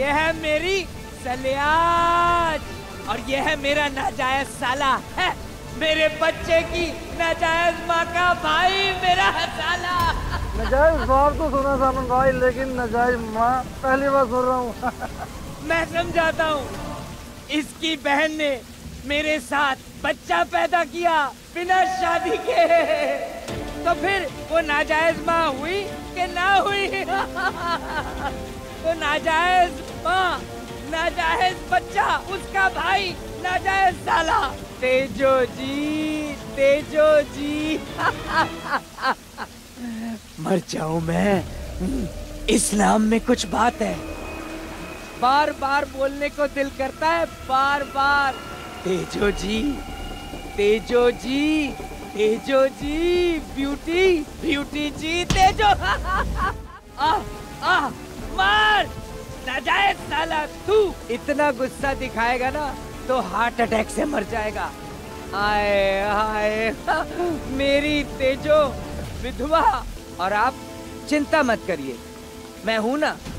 ये है मेरी सलियाज और ये है मेरा नाजायज साला है, मेरे बच्चे की नाजायज माँ का भाई मेरा साला। नाजायज बाप तो सुना सामन भाई, लेकिन नाजायज माँ पहली बार सुन रहा हूँ। मैं समझाता हूँ, इसकी बहन ने मेरे साथ बच्चा पैदा किया बिना शादी के, तो फिर वो नाजायज माँ हुई कि ना हुई? तो नाजायज माँ, नाजायज बच्चा, उसका भाई नाजायज साला। तेजो जी, तेजो जी। मर जाऊं मैं। इस्लाम में कुछ बात है, बार बार बोलने को दिल करता है, बार बार। तेजो जी, तेजो जी, तेजो जी, ब्यूटी, ब्यूटी जी, तेजो। मार नाजायज साला, तू इतना गुस्सा दिखाएगा ना तो हार्ट अटैक से मर जाएगा। आए आए मेरी तेजो विधवा। और आप चिंता मत करिए, मैं हूं ना,